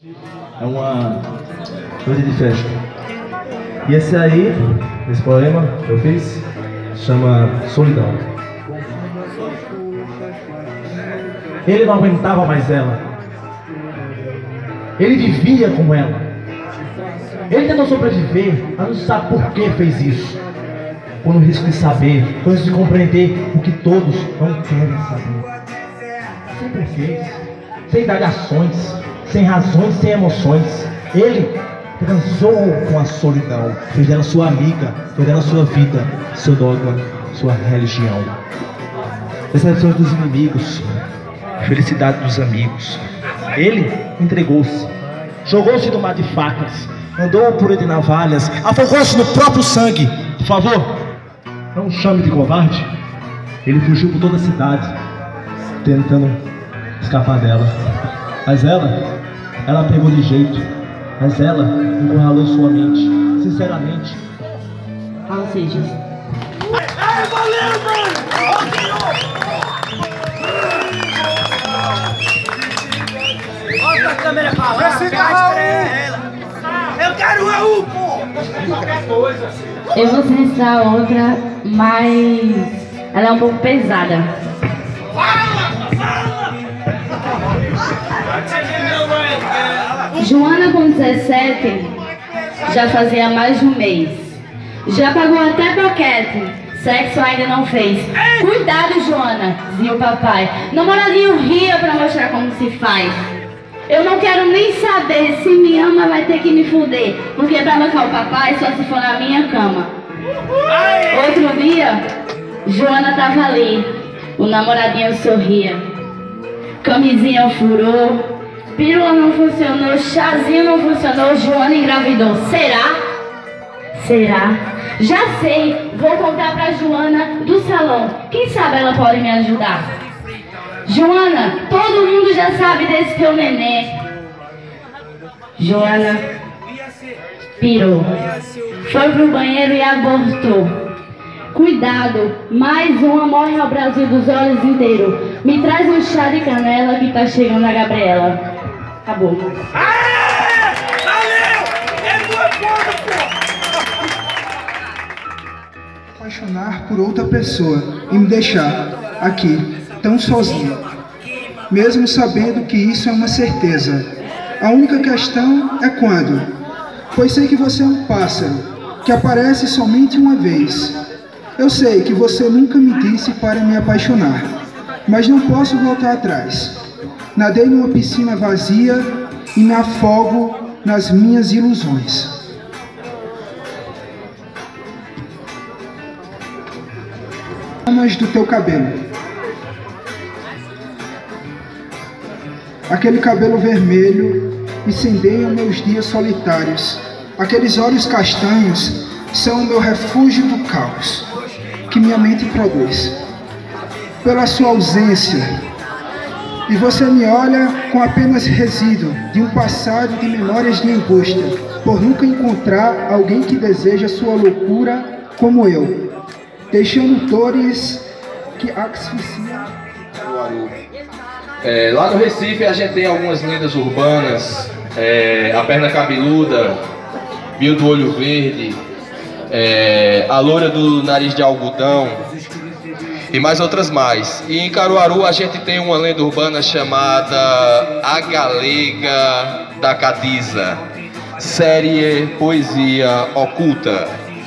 É uma noite de festa. E esse poema que eu fiz, chama Solidão. Ele não aguentava mais ela. Ele vivia com ela. Ele tentou sobreviver, mas não sabe por que fez isso. Por no risco de saber, por risco de compreender o que todos não querem saber. Sempre fez, sem indagações, sem razões, sem emoções. Ele transou com a solidão, fez dela sua amiga, fez dela sua vida, seu dogma, sua religião. Decepções dos inimigos, felicidade dos amigos. Ele entregou-se, jogou-se no mar de facas, andou por entre navalhas, afogou-se no próprio sangue. Por favor, não chame de covarde. Ele fugiu por toda a cidade, tentando escapar dela. Mas ela pegou de jeito. Mas ela encurralou sua mente. Sinceramente. Fala, seja. Valeu, mano! Bota a câmera pra lá, eu quero Raul, pô! Eu vou citar outra, mas ela é um pouco pesada. Joana, com 17, já fazia mais de um mês. Já pagou até boquete, sexo ainda não fez. Cuidado, Joana, dizia o papai. Namoradinho ria pra mostrar como se faz. Eu não quero nem saber, se me ama vai ter que me fuder, porque pra bancar o papai só se for na minha cama. Outro dia, Joana tava ali, o namoradinho sorria. Camisinha furou, pílula não funcionou, chazinho não funcionou, Joana engravidou. Será? Será? Já sei, vou contar pra Joana do salão. Quem sabe ela pode me ajudar. Joana, todo mundo já sabe desse teu nenê. Joana pirou, foi pro banheiro e abortou. Cuidado, mais uma morre ao Brasil dos olhos inteiros. Me traz um chá de canela que tá chegando a Gabriela. Acabou. Aê! Valeu! É boa foda, pô! Apaixonar por outra pessoa e me deixar aqui, tão sozinho. Mesmo sabendo que isso é uma certeza. A única questão é quando. Pois sei que você é um pássaro, que aparece somente uma vez. Eu sei que você nunca me disse para me apaixonar, mas não posso voltar atrás. Nadei numa piscina vazia e me afogo nas minhas ilusões. Chamas do teu cabelo. Aquele cabelo vermelho incendeia meus dias solitários. Aqueles olhos castanhos são o meu refúgio do caos que minha mente produz. Pela sua ausência, e você me olha com apenas resíduo de um passado de memórias de angústia, por nunca encontrar alguém que deseja sua loucura como eu, deixando dores que asfixiam. Lá no Recife a gente tem algumas lendas urbanas, a perna cabeluda, Bill do olho verde, a loura do nariz de algodão e mais outras mais. E em Caruaru a gente tem uma lenda urbana chamada A Galega da Cadiza, série poesia oculta.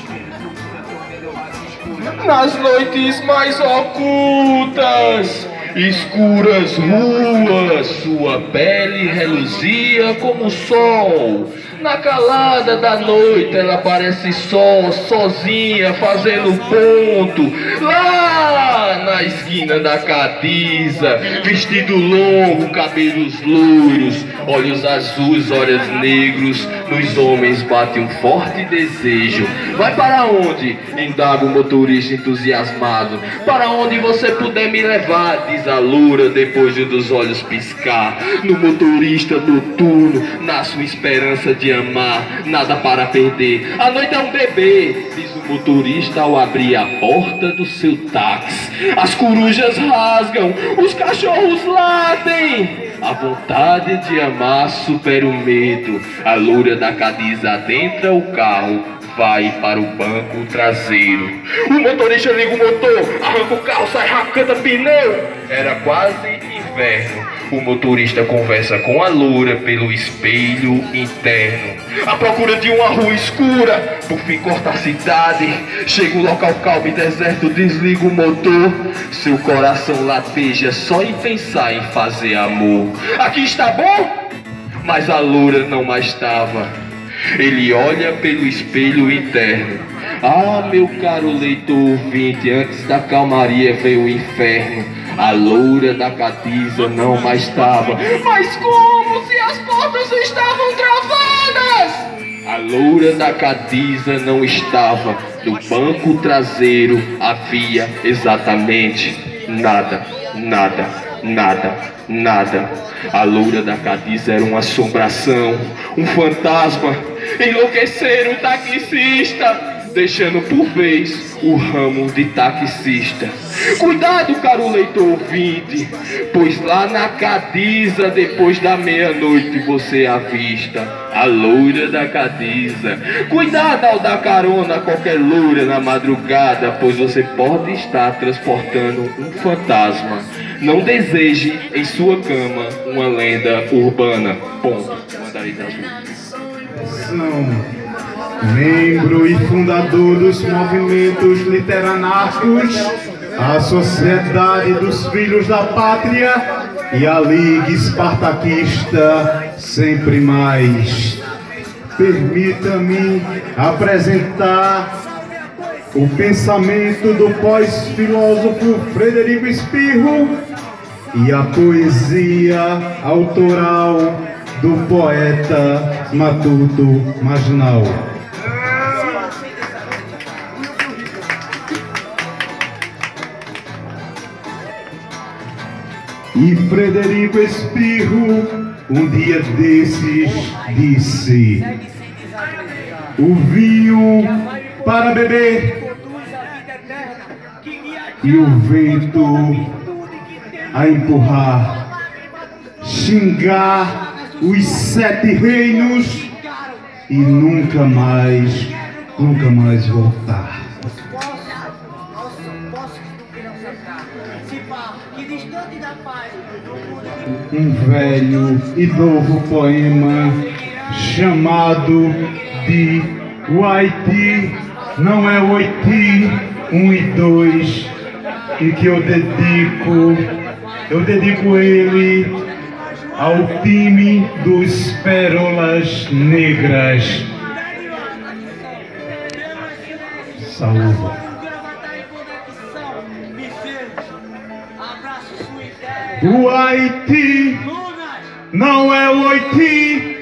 Nas noites mais ocultas, escuras ruas, sua pele reluzia como o sol. Na calada da noite ela parece só, sozinha, fazendo ponto. Lá na esquina da Cadiza, vestido longo, cabelos loiros, olhos azuis, olhos negros. Nos homens bate um forte desejo. Vai para onde? Indaga o motorista entusiasmado. Para onde você puder me levar, diz a loura depois de dos olhos piscar. No motorista noturno nasce uma esperança de amar, nada para perder. A noite é um bebê, diz o motorista ao abrir a porta do seu táxi. As corujas rasgam, os cachorros latem. A vontade de amar supera o medo. A loura da Cadiz adentra o carro, vai para o banco traseiro. O motorista liga o motor, arranca o carro, sai racando pneu. Era quase inverno. O motorista conversa com a loura pelo espelho interno. À procura de uma rua escura, por fim corta a cidade. Chega um local calmo e deserto, desliga o motor. Seu coração lateja só em pensar em fazer amor. Aqui está bom? Mas a loura não mais estava. Ele olha pelo espelho interno. Ah, meu caro leitor ouvinte, antes da calmaria veio o inferno. A loura da Cadiza não mais estava. Mas como se as portas estavam travadas? A loura da Cadiza não estava. No banco traseiro havia exatamente nada, nada, nada, nada. A loura da Cadiz era uma assombração, um fantasma. Enlouqueceram o taxista, deixando por vez o ramo de taxista. Cuidado, caro leitor ouvinte, pois lá na Cadiza, depois da meia-noite, você avista a loura da Cadiza. Cuidado ao dar carona a qualquer loura na madrugada, pois você pode estar transportando um fantasma. Não deseje em sua cama uma lenda urbana. Ponto. Membro e fundador dos movimentos literanarcos, a Sociedade dos Filhos da Pátria e a Liga Espartaquista Sempre Mais. Permita-me apresentar o pensamento do pós-filósofo Frederico Espirro e a poesia autoral do poeta Matuto Marginal. E Frederico Espirro, um dia desses, disse: o vinho para beber e o vento a empurrar, xingar os 7 reinos e nunca mais voltar. Um velho e novo poema chamado de O Haiti não é o Haiti 1 e 2, em que eu dedico ele ao time dos Pérolas Negras. Saúde. O Haiti não é o Haiti.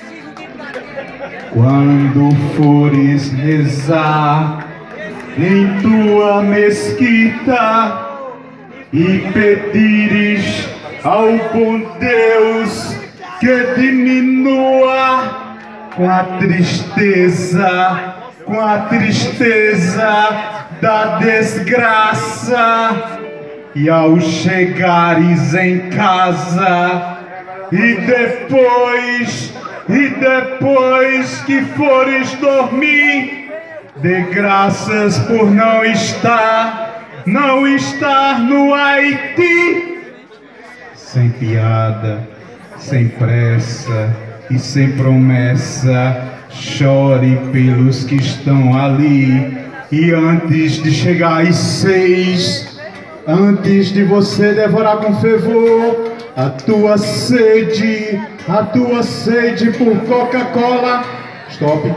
Quando fores rezar em tua mesquita e pedires ao bom Deus que diminua com a tristeza da desgraça. E ao chegares em casa e depois que fores dormir, dê graças por não estar no Haiti. Sem piada, sem pressa e sem promessa, chore pelos que estão ali. E antes de chegar às 6, antes de você devorar com fervor a tua sede por Coca-Cola, stop.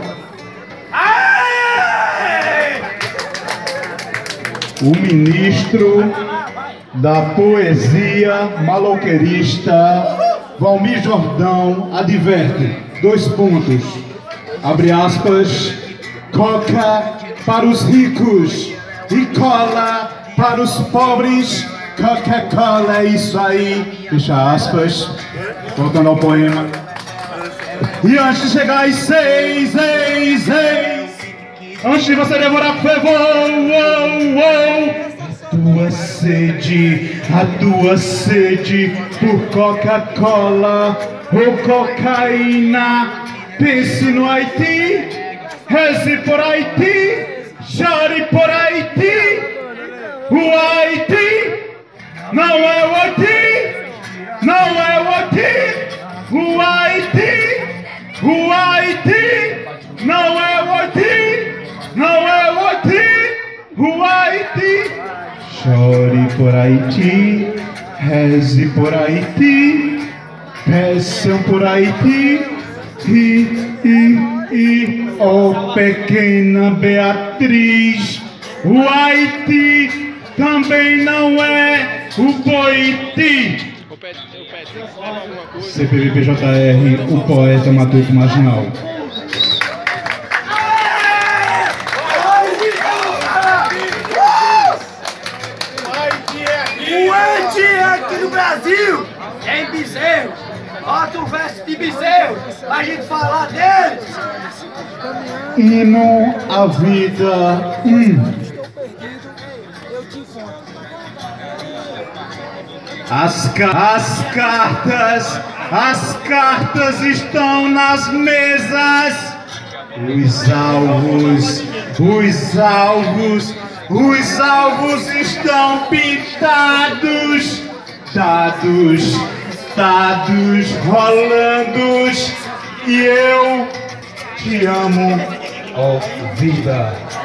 O ministro da poesia maloqueirista Valmir Jordão adverte, 2 pontos, abre aspas, coca para os ricos e cola para os pobres. Coca-Cola, é isso aí, fecha aspas, voltando ao poema. E antes de chegar às 6, antes de você devorar com fervor, a tua sede por Coca-Cola ou cocaína. Pense no Haiti, reze por Haiti, chore por Haiti. O Haiti não é o Haiti, não é o Haiti. O Haiti, o Haiti não é o Haiti, não é o Haiti. O Haiti, chore por Haiti, reze por Haiti, peçam por Haiti. Oh pequena Beatriz, o Haiti também não é o Boiti. CPBPJR, o poeta matuto marginal. O Haiti aqui no Brasil é em Bezerro. Bota um verso de Bezerro pra gente falar deles. Hino à vida. As cartas estão nas mesas. Os alvos estão pintados. Dados rolando. E eu te amo, ó vida.